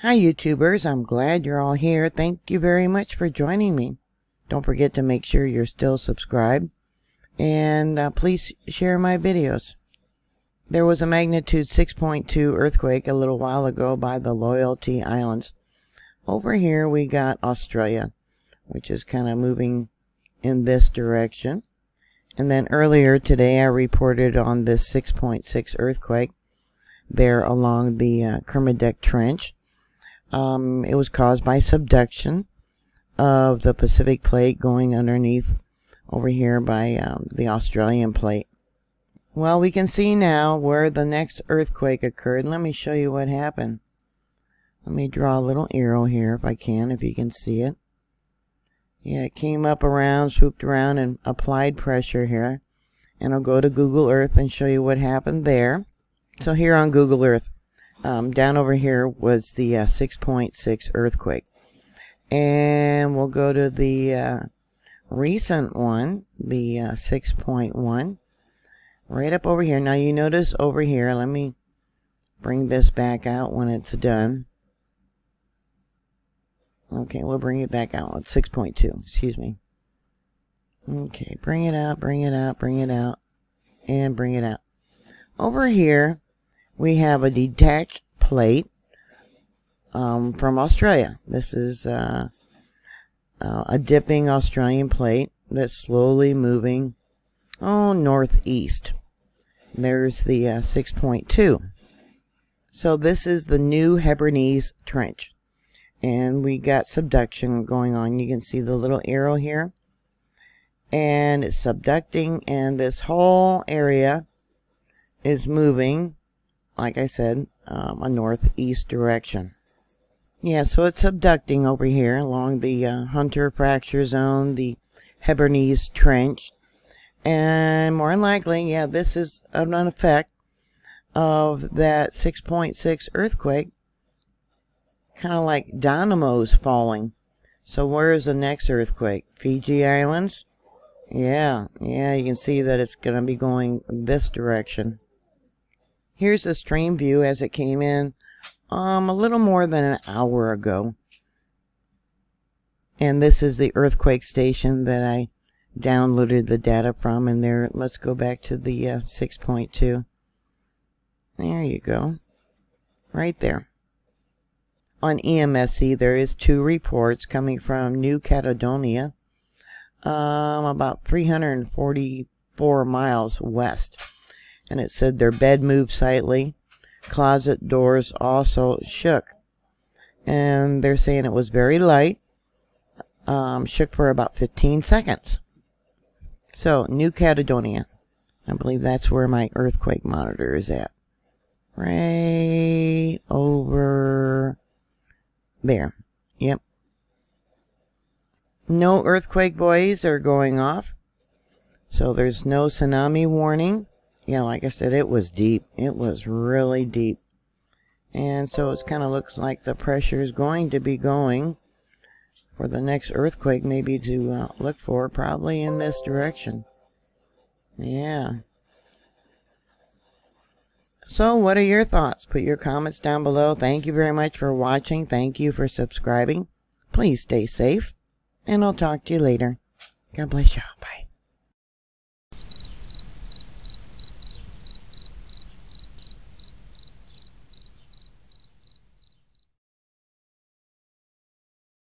Hi YouTubers, I'm glad you're all here. Thank you very much for joining me. Don't forget to make sure you're still subscribed, and please share my videos. There was a magnitude 6.2 earthquake a little while ago by the Loyalty Islands. Over here we got Australia, which is kind of moving in this direction. And then earlier today I reported on this 6.6 earthquake there along the Kermadec Trench. It was caused by subduction of the Pacific Plate going underneath over here by the Australian Plate. Well, we can see now where the next earthquake occurred. Let me show you what happened. Let me draw a little arrow here if I can, if you can see it. Yeah, it came up around, swooped around, and applied pressure here. And I'll go to Google Earth and show you what happened there. So here on Google Earth, down over here was the 6.6 earthquake. And we'll go to the recent one, the 6.1. Right up over here. Now you notice over here, let me bring this back out when it's done. Okay, we'll bring it back out. It's 6.2, excuse me. Okay, bring it out, bring it out, bring it out, and bring it out. Over here, we have a detached plate from Australia. This is a dipping Australian plate that's slowly moving northeast. There's the 6.2. So this is the New Hebrides Trench. And we got subduction going on. You can see the little arrow here. And it's subducting, and this whole area is moving, like I said, a northeast direction. Yeah, so it's subducting over here along the Hunter Fracture Zone, the Hebrides Trench. And more than likely, yeah, this is an effect of that 6.6 earthquake. Kind of like dynamos falling. So where is the next earthquake? Fiji Islands? Yeah, you can see that it's going to be going this direction. Here's the stream view as it came in a little more than an hour ago. And this is the earthquake station that I downloaded the data from. And there, let's go back to the 6.2. There you go. Right there. On EMSC, there is 2 reports coming from New Caledonia, about 344 miles west. And it said their bed moved slightly. Closet doors also shook. And they're saying it was very light. Shook for about 15 seconds. So, New Caledonia. I believe that's where my earthquake monitor is at. Right over there. Yep. No earthquake buoys are going off. So there's no tsunami warning. Yeah, like I said, it was deep. It was really deep. And so it kind of looks like the pressure is going to be going for the next earthquake, maybe to look for, probably in this direction. Yeah. So what are your thoughts? Put your comments down below. Thank you very much for watching. Thank you for subscribing. Please stay safe, and I'll talk to you later. God bless you. Bye.